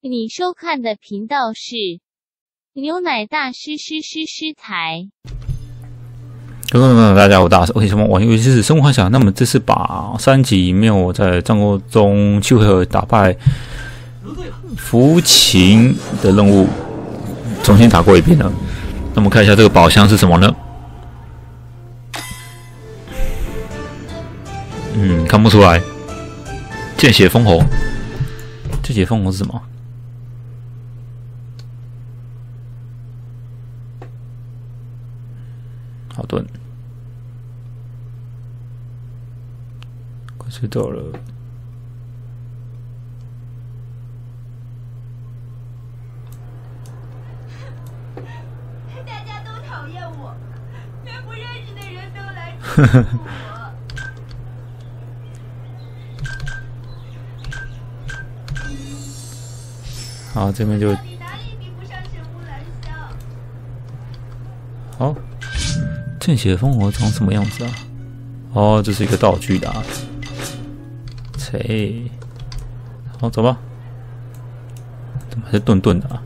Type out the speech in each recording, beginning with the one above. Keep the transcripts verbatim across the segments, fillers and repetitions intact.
你收看的频道是牛奶大师师师师台。 各位朋友，大家好，我大师。OK， 什么玩游戏是生活幻想？那么这次把三级没有在战斗中去回合打败福琴的任务重新打过一遍了。那我们看一下这个宝箱是什么呢？嗯，看不出来。见血封喉，见血封喉是什么？好盾，快吃到了。 大家都讨厌我，连不认识的人都来欺负我。 好，这边就哪里比不上神木兰香？ 好。见血封喉长什么样子啊？哦，这是一个道具的啊。切，好，走吧。怎么还是顿顿的啊？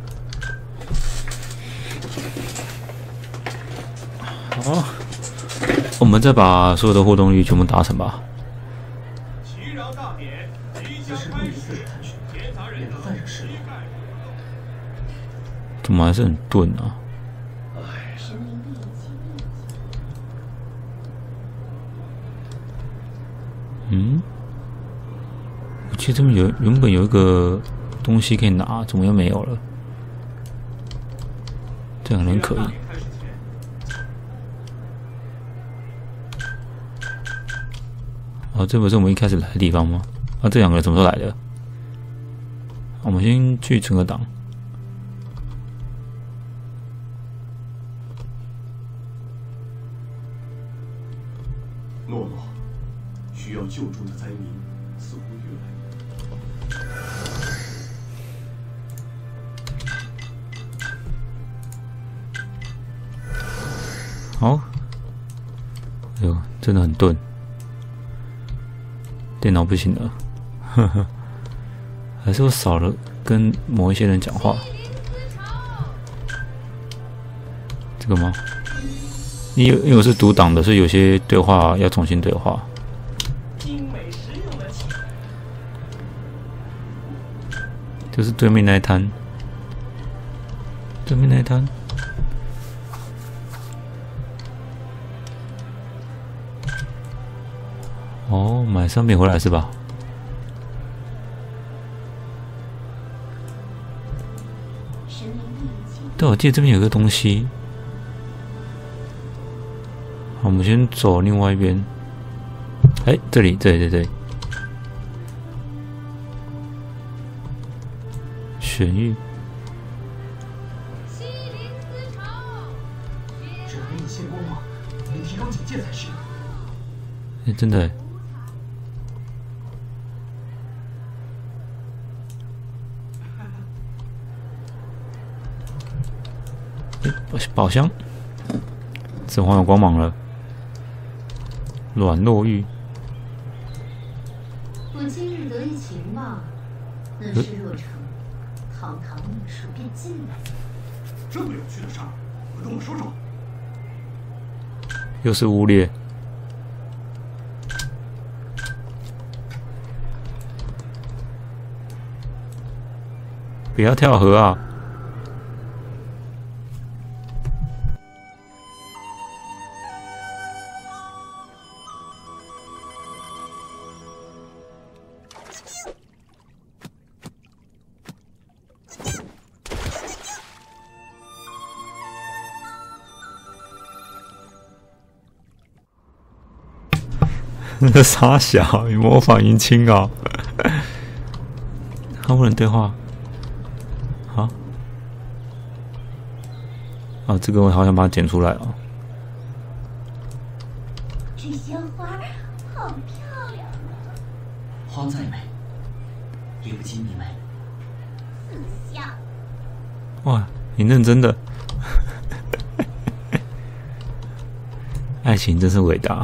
好，我们再把所有的互动率全部达成吧。 祈祷大典即将开始，检查人的膝盖。 怎么还是很钝啊？嗯，我记得这边有原本有一个东西可以拿，怎么又没有了？这样很可疑。哦，这不是我们一开始来的地方吗？啊，这两个人什么时候来的？我们先去存个档。 诺诺。需要救助的灾民似乎越来越好。哎呦，真的很钝，电脑不行了，呵呵，还是我少了跟某一些人讲话。这个吗？因为因为我是读档的，所以有些对话要重新对话。就是对面那一摊，对面那一摊。哦，买商品回来是吧？对，我记得这边有个东西。好，我们先走另外一边。哎，这里，这里，这里。玄玉， 西林思潮， 只要给你献光芒，你提高警戒才是。 哎，真的。哎，宝箱，紫黄有光芒了。软弱玉。 我今日得一情报，那是若城。堂堂秘书便进来了， 这么有趣的事儿，快跟我说说。 又是污劣，不要跳河啊！那傻小，你模仿迎亲啊！他不能对话，好，啊，这个我好想把它剪出来啊！ 这鲜花好漂亮啊！ 花再美，也不及你美。 四香。 哇，你认真的，爱情真是伟大。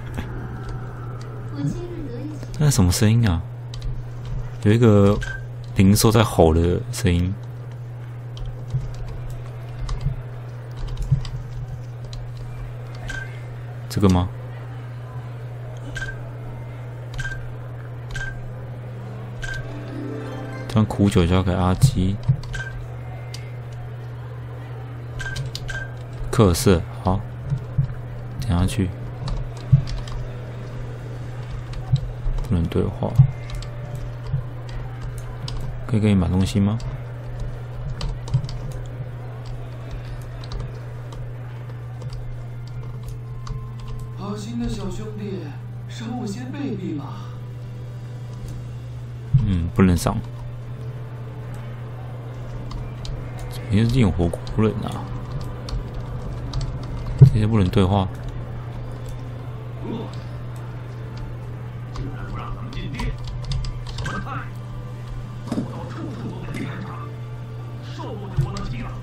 我今日得一情那是什么声音啊？有一个灵兽在吼的声音。这个吗？将苦酒交给阿基。克色，好，点下去。不能对话。可以给你买东西吗？ 好心的小兄弟，赏我些贝币吧。 嗯，不能赏。你是进火国人啊？这些不能对话。 竟然不让咱们进店，什么菜？臭到处处都得看它，受不了我的气了。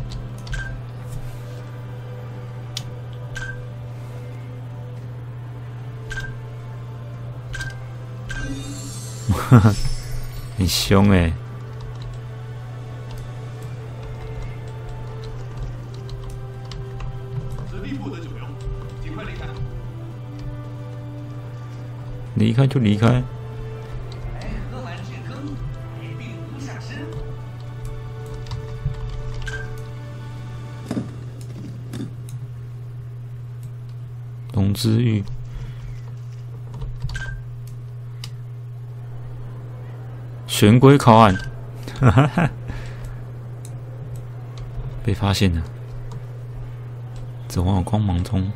哈哈，很凶哎、欸！ 此地不得久留，尽快离开。 离开就离开。 来喝碗止羹，给病毒下身。 龙之玉。玄龟靠岸，哈哈哈，被发现了，指环有光芒中，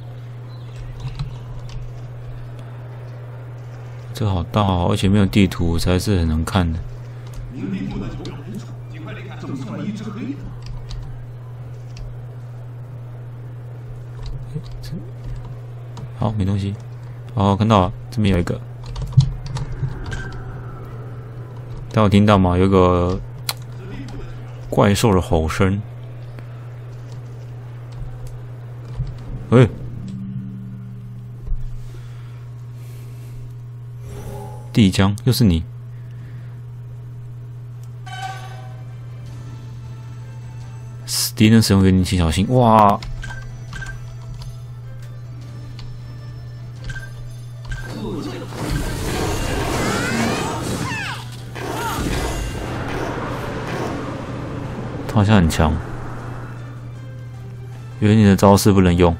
这好大哦，而且没有地图，才是很难看的。 明地不得久留，尽快离开。 正算一只黑的。 好，没东西。哦，看到了，这边有一个。大家有听到吗？有个怪兽的吼声。喂、欸，帝江，又是你！敌人使用原灵请小心！哇！他好像很强，原理的招式不能用。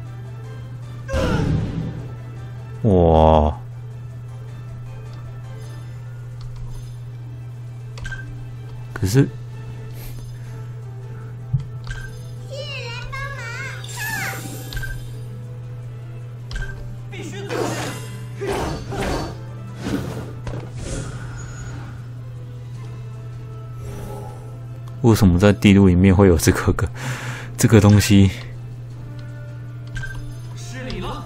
哇！可是， 必须走！ 为什么在地图里面会有这个个这个东西？ 失礼了。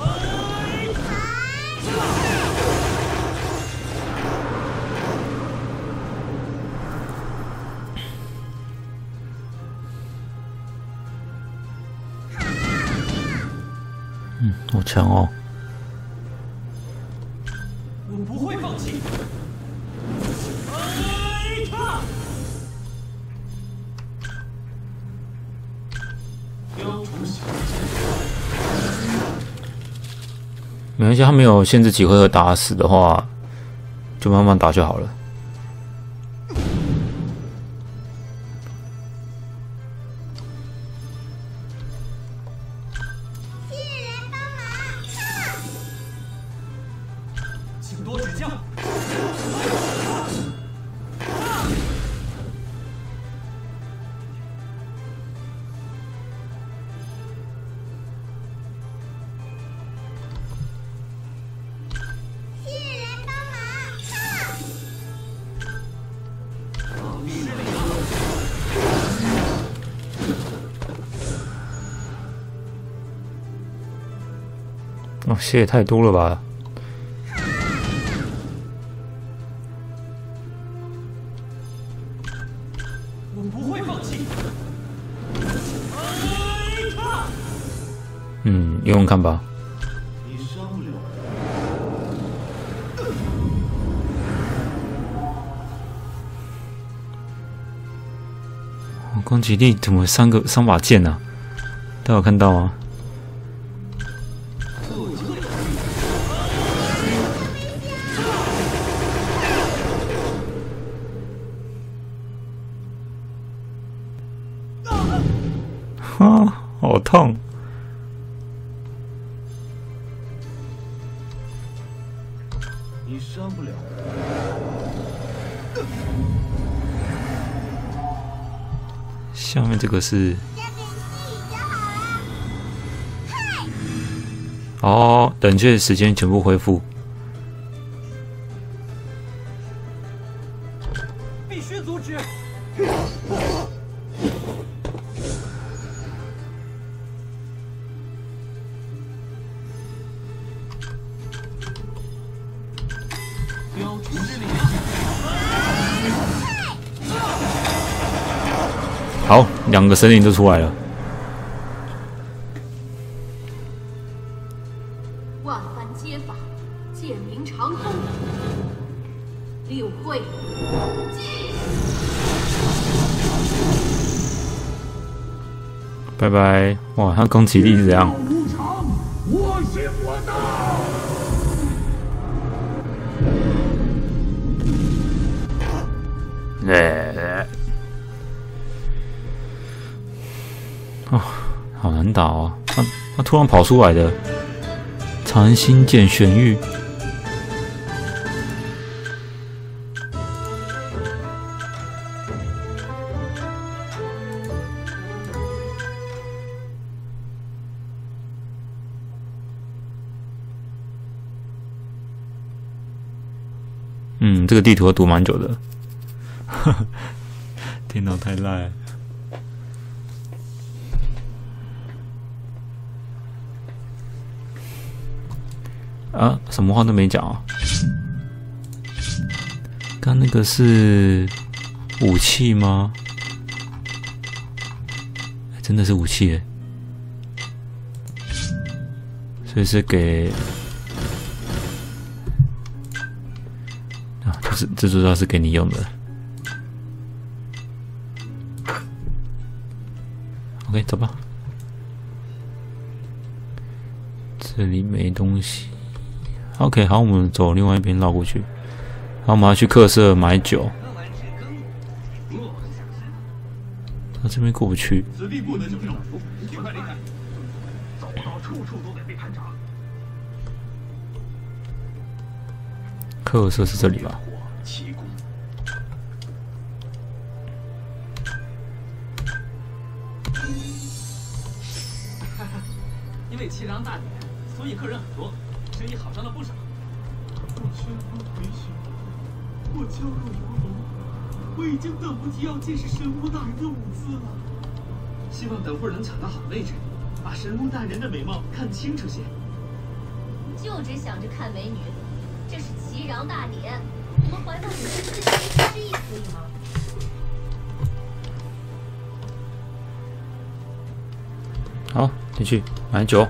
嗯，好强哦！ 我不会放弃。 没关系，他没有限制几回合打死的话，就慢慢打就好了。 请多指教。 哦，血也太多了吧！ 我不会放弃。 嗯，用用看吧。 你伤不了。 我宫崎丽怎么三个三把剑啊？大家有看到吗？啊，好痛！ 你伤不了我。 下面这个是哦，冷却时间全部恢复。 必须阻止！标出之力量。 好，两个神灵都出来了。 万般皆法，剑鸣长空，领会技。 拜拜！哇，他宫崎丽是怎样？ 无常，我行我道。 呃，哦，好难打啊！他他突然跑出来的长心剑玄玉，嗯，这个地图要读蛮久的。电脑太烂了。啊，什么话都没讲啊！刚那个是武器吗？真的是武器耶！所以是给啊，就是这主要是给你用的。OK， 走吧。这里没东西。OK， 好，我们走另外一边绕过去。好，我们要去客舍买酒。他这边过不去。 此地不得久留， 尽快离开。走到处处都得被盘查。 客舍是这里吧？ 奇功。 因为七郎大典，所以客人很多，生意好上了不少。 我宣布回血，我娇弱如龙，我已经等不及要见识神武大人的舞姿了。 希望等会儿能抢到好位置，把神武大人的美貌看清楚些。 就只想着看美女，这是齐禳大典，我们怀抱你的自己之意可以吗？ 好，进去买酒。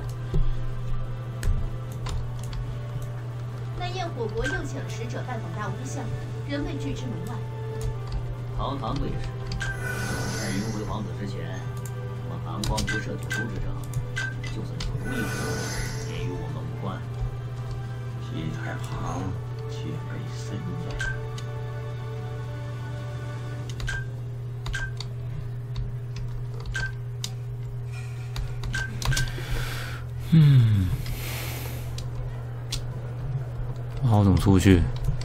那宴火国又请了使者拜访大巫相，仍未拒之门外。 堂堂对视，在迎回皇子之前，我们寒光不设九州之争，就算九州一死，也与我们无关。 西太行戒备森严。 嗯，那我怎么出去？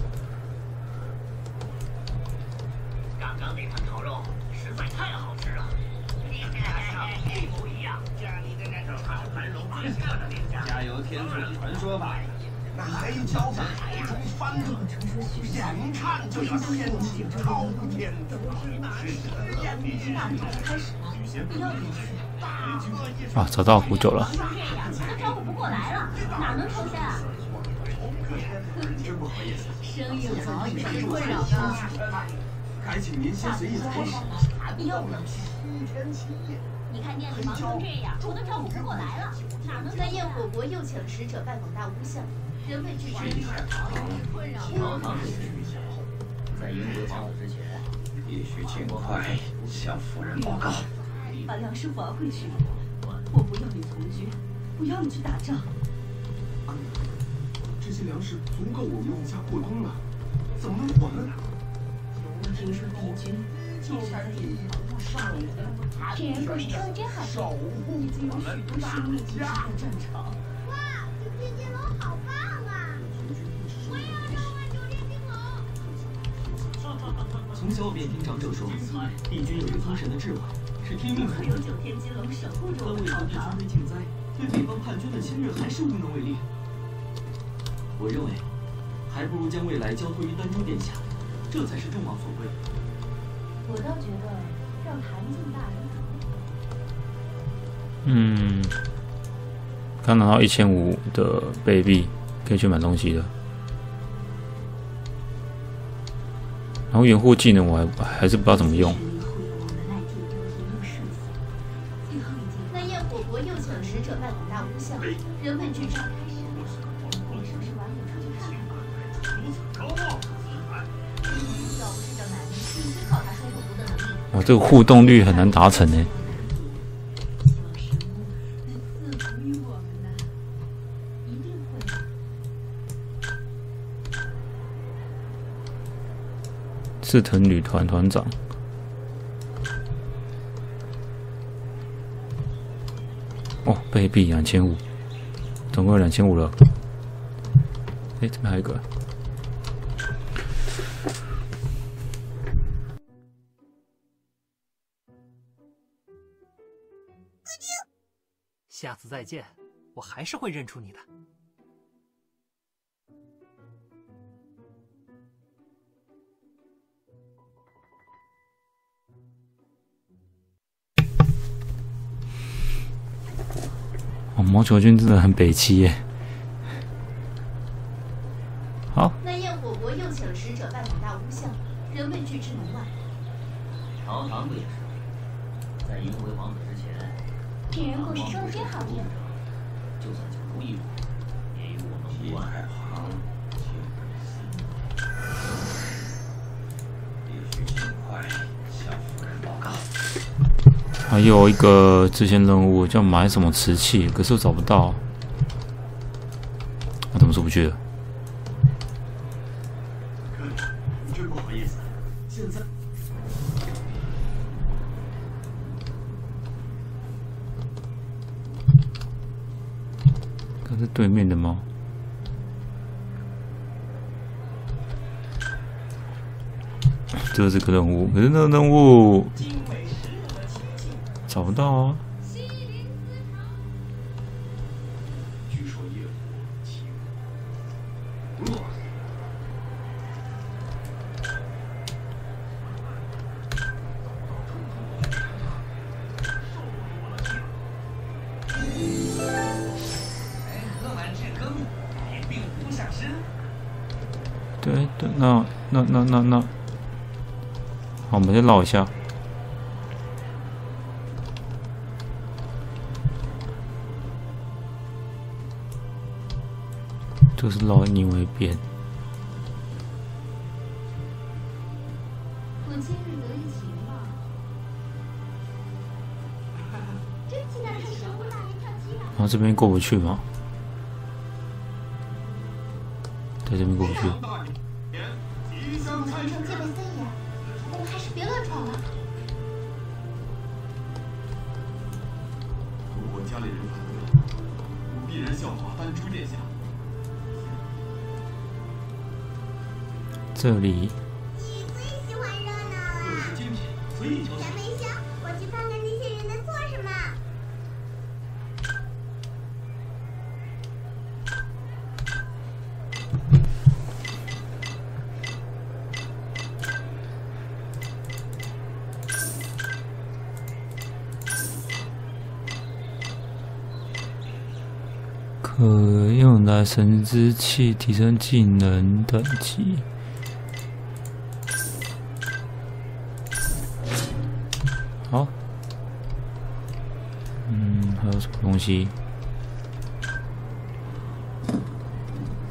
刚刚那盘烤肉实在太好吃了，一模一样。家里的那种烤盘龙最适合您家。加油天柱传说吧。 那黑蛟在海中翻腾，眼看就要掀起滔天的大势。 大典开始了，不要离去。 啊，找到古酒了。 这样都招呼不过来了，哪能收下啊？ 真不好意思， 生意早已是困扰的。 还请您先随意坐。 开始了，还不要离去。 七天七夜， 你看店里忙成这样，我都招呼不过来了，哪能？那宴火国又请了使者拜访大巫相，仍未拒之门外。困扰堂堂对视，在迎回皇子之前，我必须尽快向夫人报告。 把梁师傅会去，我不要你从军，不要你去打仗。 阿娘，这些粮食足够我们一家过冬了，怎么能还呢？ 听说敌军就是在引导上一个，这人故事说的真好听，已经有许多生命牺牲在战场。 哇，这天津楼好棒啊！我也要上万九天津楼。 从小便听长者说，帝君有着封神的智慧，是天命所有九天津楼守护着但为我们何帝君被禁灾，对北方叛军的侵略还是无能为力？我认为，还不如将未来交托于丹州殿下，这才是众望所归。 我倒觉得让谭进大人嗯，刚拿到一千五的贝币，可以去买东西的。然后掩护技能我还还是不知道怎么用。 那焰火国右抢使者拜访大巫像，人们聚召开始。 你是不是晚点出去看看？ 如此高傲的姿态， 要不是这男人必须靠他说火国的能力。 哇，这个互动率很难达成呢。志藤旅团团长，哦，贝币两千五，总共有两千五了。哎，这边还有一个。 下次再见，我还是会认出你的。 哦，毛球君真的很北七耶。好。 那焰火国右抢使者拜访大巫像，人们聚之门外。 朝堂不也是？在迎回皇子之前， 这人故事说的真好听。 就算九如一如，也与我们无关。必须尽快向夫人报告。 还有一个支线任务叫买什么瓷器，可是我找不到。我、啊、怎么出不去了？ 真不好意思，现在。 它是对面的吗？这是个任务，可是那个任务找不到啊。 据说夜火起落。 对对，那那那那那，好，我们再绕一下。这是绕逆位边。 我今日得一情嘛，真期待看神武大人跳击啊！ 然后这边过不去吗？在这边过不去。 我们传承戒备森严，我们还是别乱闯了。 如果家里人反对，我必然效法丹珠殿下。 这里。 你最喜欢热闹了。 各式精品，随意挑选。 小梅香，我去看看那些人在做什么。 可用来神之器提升技能等级。好，嗯，还有什么东西？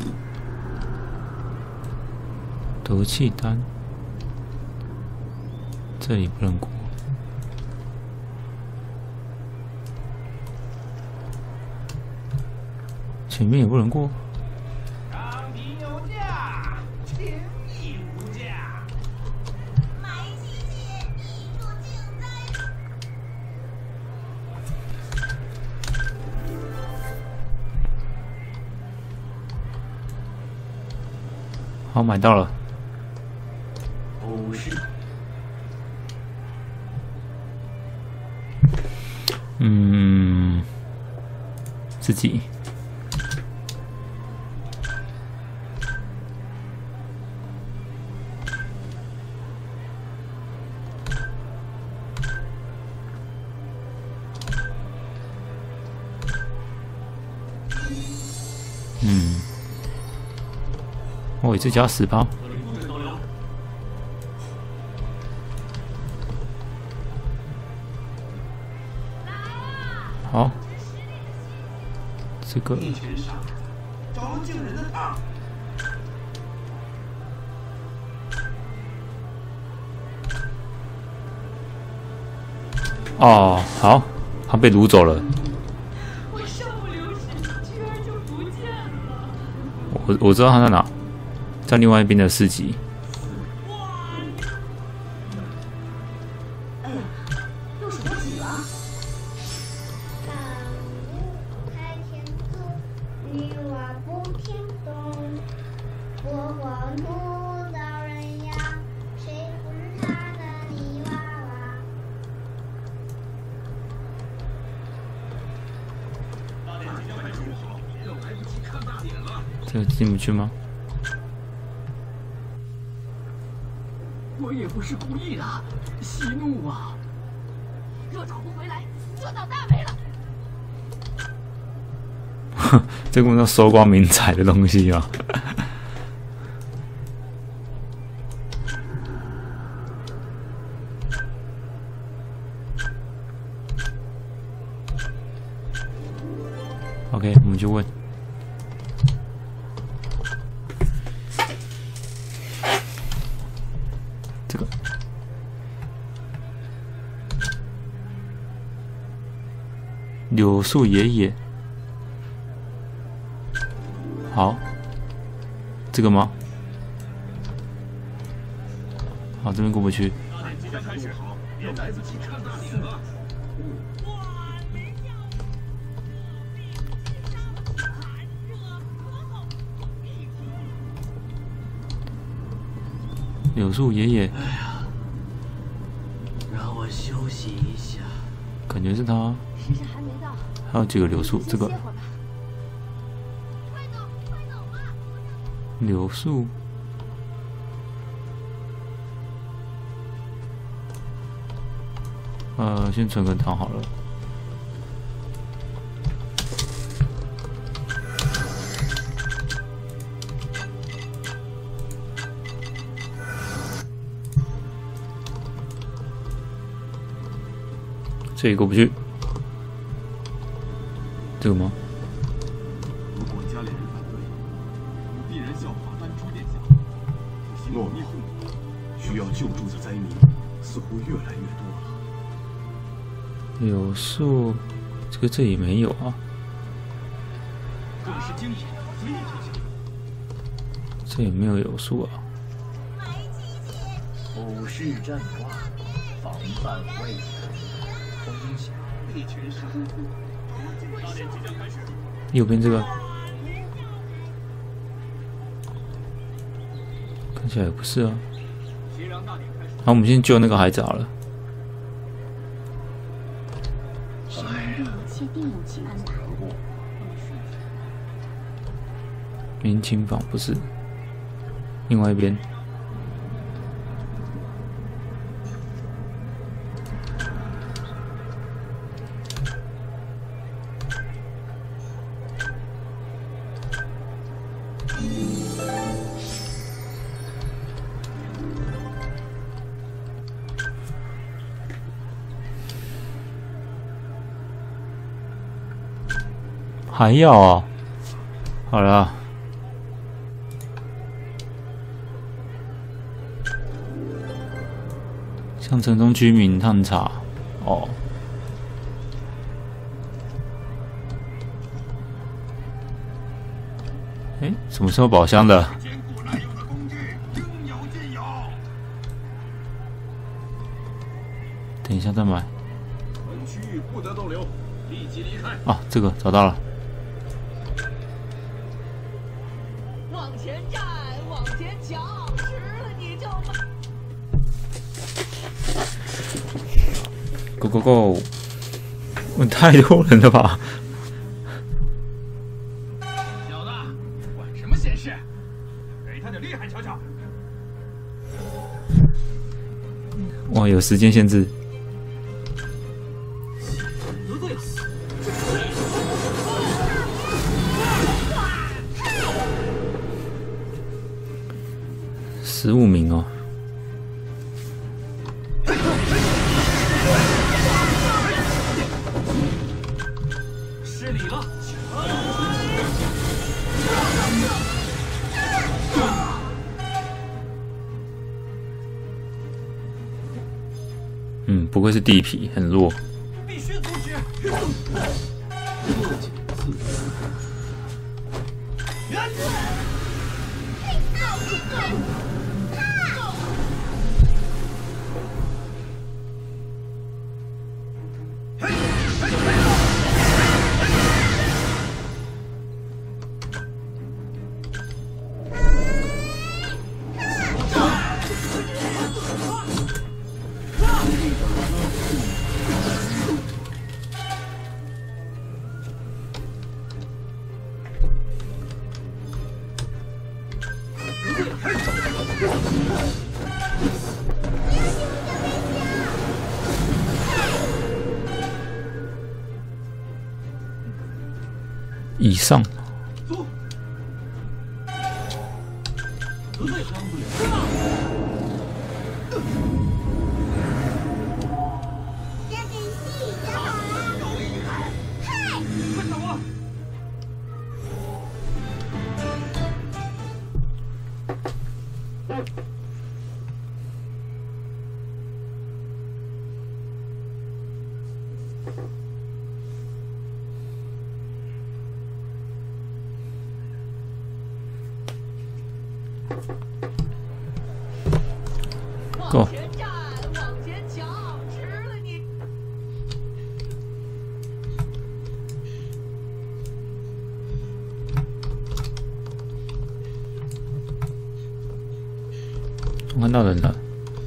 德气丹。 这里不能过。前面也不能过。 长敌有价，情义无价。 买机器，一注竞灾。 好，买到了。 偶是。 嗯，自己。嗯，我一次加十包。好，这个一群傻子，找了救人的当。 哦，好，他被掳走了。 我稍不留神，居然就不见了。 我我知道他在哪，在另外一边的市集。 哎呀，又数到几了？ 万物开天祖，女娲补天宫。我火怒遭人压，谁不是他的泥娃娃？ 大典即将开始，又来不及看大典了。 这个进不去吗？ 我也不是故意的，息怒啊！ 若找不回来，就倒大霉了。 哼，这个叫收光明彩的东西啊。OK， 我们就问。这个柳树爷爷，好，这个吗？好，这边过不去。 大典即将开始，又来不及看大典了。 柳树爷爷， 哎呀，让我休息一下。 感觉是他。 时辰还没到， 还有几个柳树，这个歇会儿吧。快走，快走吧！ 柳树，呃，先存个糖好了。这里过不去，这个吗？ 如果家里人反对，我必然效法丹朱殿下。诺诺，需要救助的灾民似乎越来越多了。 柳树，这个这里没有啊。 更是惊险，随意天下。 这也没有柳树啊。 偶是战卦，防范未然。风险， 一群傻子。大典即将开始。 右边这个看起来也不是啊。 先让大典开始。 好，我们先救那个孩子好了。 神明对一切定有其安排。 明琴坊不是，另外一边。还要啊？好了， 向城中居民探查。哦。哎，什么时候宝箱的？等一下再买。 本区域不得逗留，立即离开。 啊，这个找到了。 往前站，往前抢，吃了你就买。 Go go go！ 问太多人了吧？ 小子，管什么闲事？给他点厉害瞧瞧。 哇，有时间限制。十五名哦。 失礼了。 嗯，不愧是地痞，很弱。 必须阻止。 以上。Go。 往前站，往前抢，吃了你！ 我看到人了。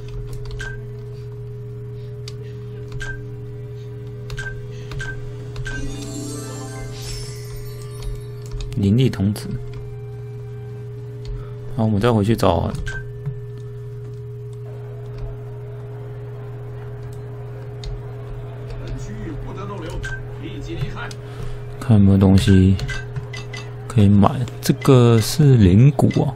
灵力童子。好，我们再回去找。看有没有东西可以买。这个是灵骨啊，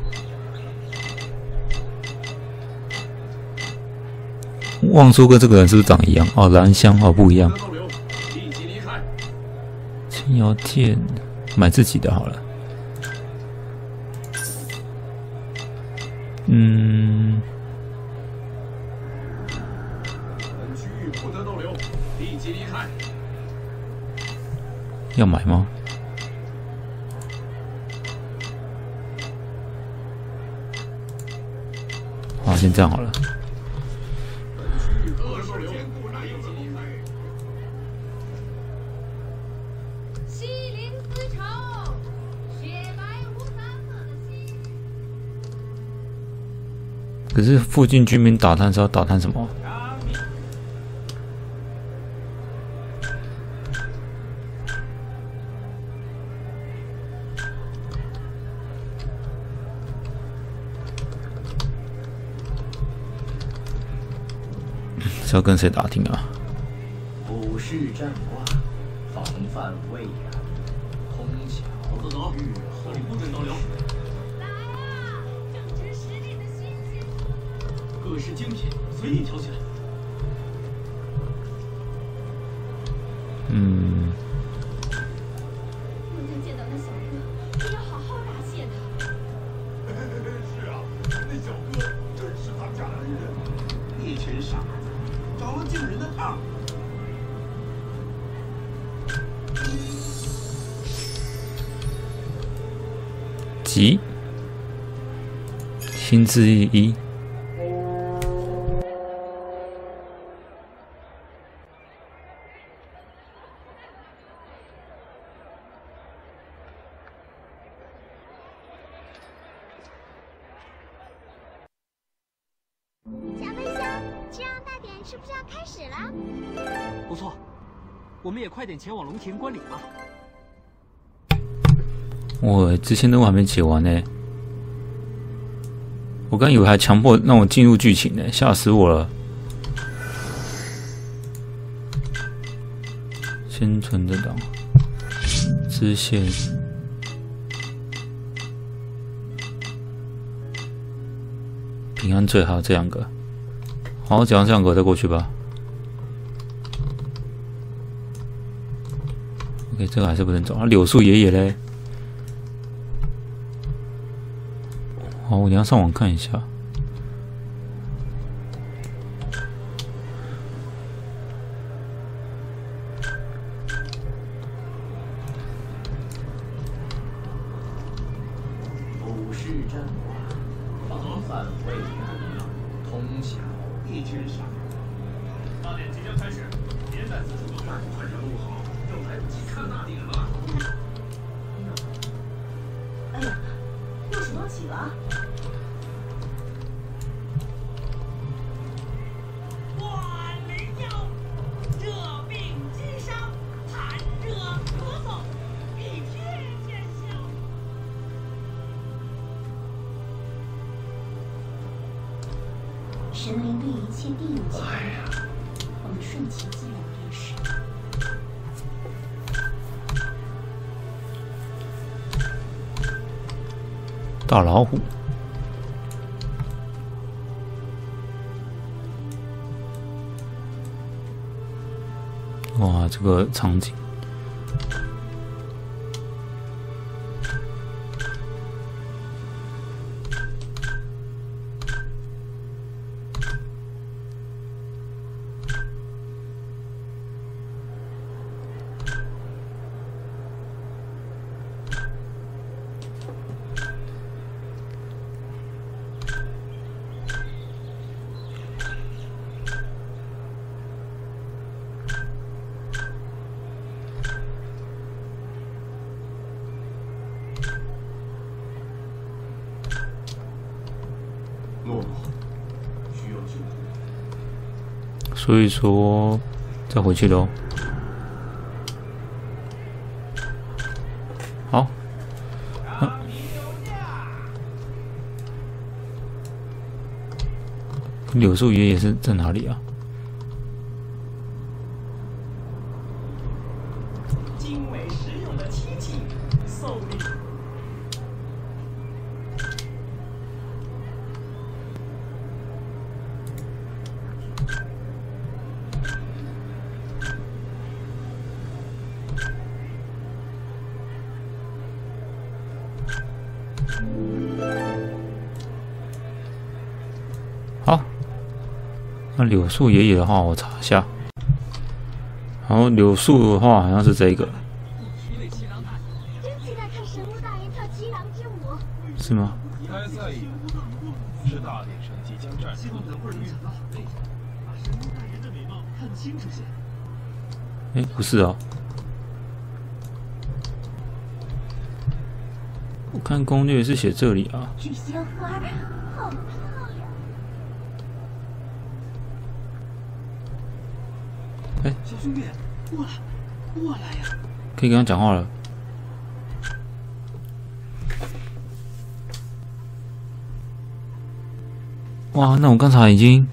望叔跟这个人是不是长一样？哦，蓝香哦不一样。青瑶剑买自己的好了。嗯。 本区域不得逗留，立即离开。 要买吗？好，先这样好了。 西林丝绸，雪白无三色的西。 可是附近居民打探是要打探什么？是要跟谁打听啊？ 虎视战卦，防范未然。空桥自走，这里不准逗留。 来啊，正值实力的新鲜。 各式精品随意挑选。 嗯。 我再见到那小哥，我要好好答谢他。 是啊，那小哥真是咱家男人。一群傻子。 杏仁的套。 急，心之一。 小飞侠，七让大典是不是要开始了？ 不错，我们也快点前往龙田观礼吧。 我之前任务还没解完呢，我刚以为还强迫让我进入剧情呢，吓死我了。先存的档，支线，平安最好这两个，好，讲完这两个再过去吧。OK， 这个还是不能走啊。柳树爷爷嘞？好，我等一下上网看一下。 武士阵法，防范未然，通晓一军上。大典即将开始，别在此处动弹，快点录好，又来不及看大典了。 哎呀，又数到几了？神灵对一切地有情，我们顺其自然便是。 大老虎，哇，这个场景。 诺诺，需要救助。 所以说，再回去喽。好。啊、柳树爷爷是在哪里啊？ 精美实用的漆器，送礼。 好，那柳树爷爷的话，我查一下。然后柳树的话，好像是这个， 真期待看神武大爷跳七郎之舞。 是吗？ 该赛也是大典上即将战出的会遇到把神武大爷的美貌看清楚些。 哎，不是哦。我看攻略是写这里啊。 这鲜花好漂亮。 哎， 小兄弟，过来，过来呀！ 可以跟他讲话了。哇，那我刚才已经。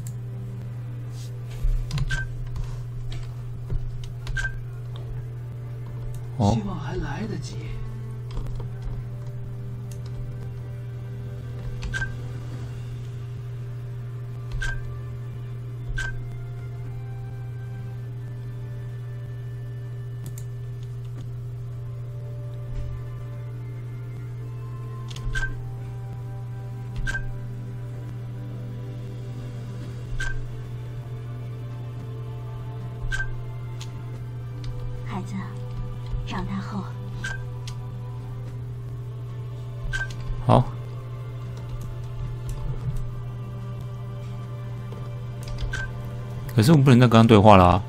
哦。 希望还来得及。 好。可是我们不能再跟他对话啦、啊。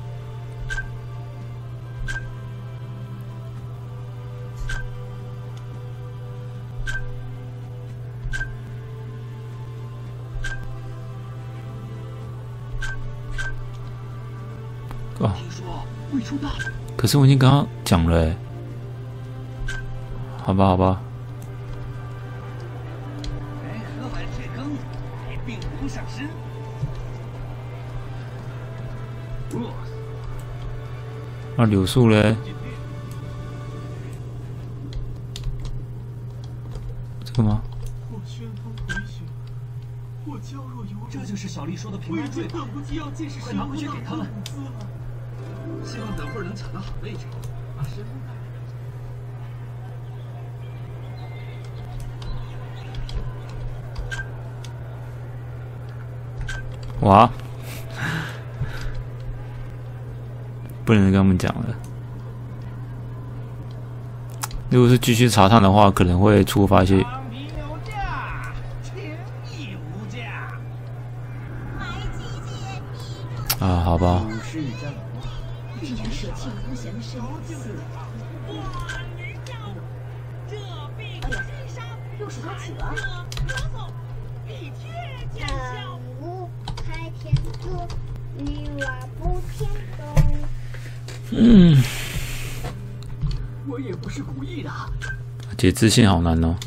哦，可是我已经跟他讲了哎，好吧，好吧。 来喝碗铁羹，来病毒上身。 那柳树嘞？这个吗？ 我旋风回旋，我娇弱有这就是小丽说的平安坠吧？快拿回去给他们。希望等会儿能抢到好位置，把神风带来。哇！不能跟他们讲了。如果是继续查探的话，可能会触发一些。啊，好吧。 这样舍弃无暇的生死。哎呀，又是他起了。 上午开天猪，女娲补天宫。 嗯。 我也不是故意的。 解字线好难哦。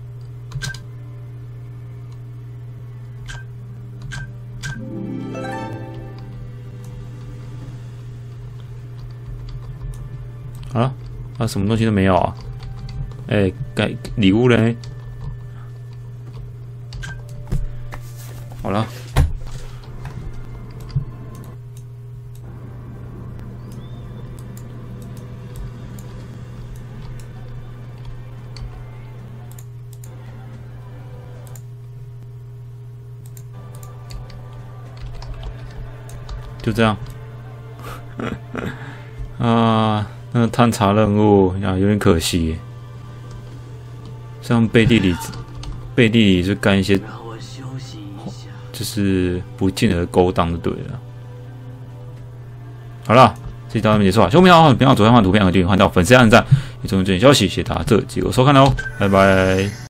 啊啊！什么东西都没有啊！哎、欸，该礼物嘞？好了，就这样。啊。那探查任务啊，有点可惜。像背地里，背地里就干一些，就是不进而勾当就对了。好了，这期到这边结束了。希望大家别忘左上方图片和订阅，换到粉丝按赞，也注意最新消息。谢谢大家这集我收看喽，拜拜。